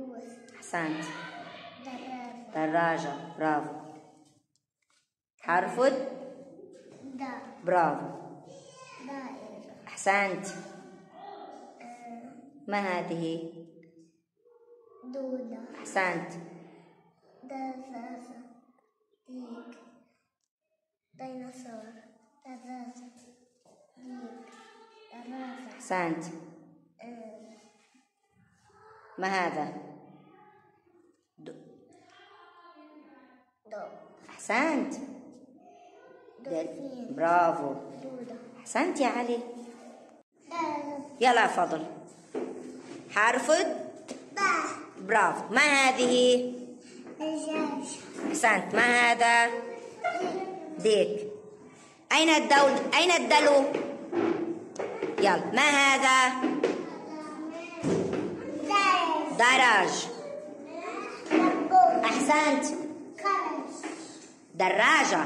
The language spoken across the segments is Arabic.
أحسنت. دراجة. برافو. حرف برافو. أحسنت. ما هذه؟ دودة. أحسنت. دزازة. ديك. ديناصور. دزازة. ديك. دراجة. أحسنت. ما هذا؟ دب. أحسنت. دولفين. برافو. دودة. أحسنت يا علي. يلا فضل. حرف برافو. ما هذه؟ دجاج. أحسنت. ما هذا؟ ديك. أين الدلو؟ يلا. ما هذا؟ دراج. أحسنت. دراجة.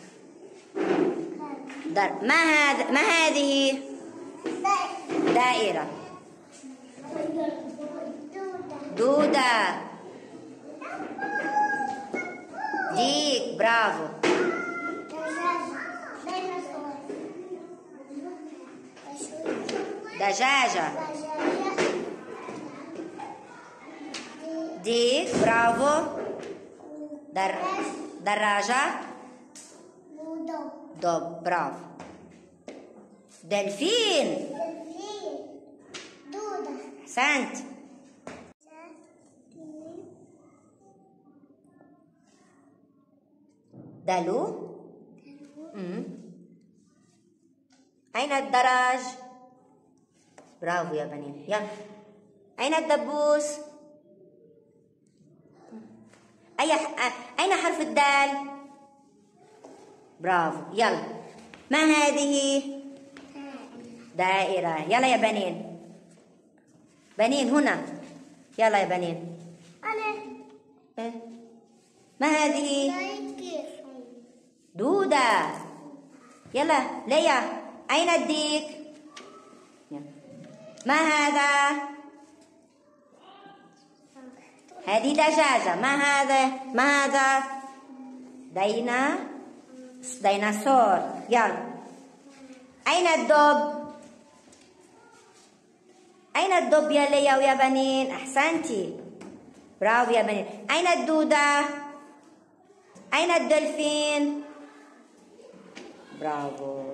ما هذه؟ دائرة. دودة. ديك. برافو. دجاجة. ديك. برافو. دراجة. دب. برافو. دلفين. دودة. أحسنت. دلو. أين الدراج؟ برافو يا بنين. يلا. أين الدبوس؟ أين حرف الدال؟ برافو. يلا. ما هذه؟ دائرة. يلا يا بنين. بنين هنا. يلا يا بنين. ما هذه؟ دودة. يلا ليا. أين الديك؟ ما هذا؟ هذه دجاجة. ما هذا؟ ديناصور. يلا. أين الدب يا ليا ويا بنين؟ أحسنتي. برافو يا بنين. أين الدودة؟ أين الدولفين؟ برافو.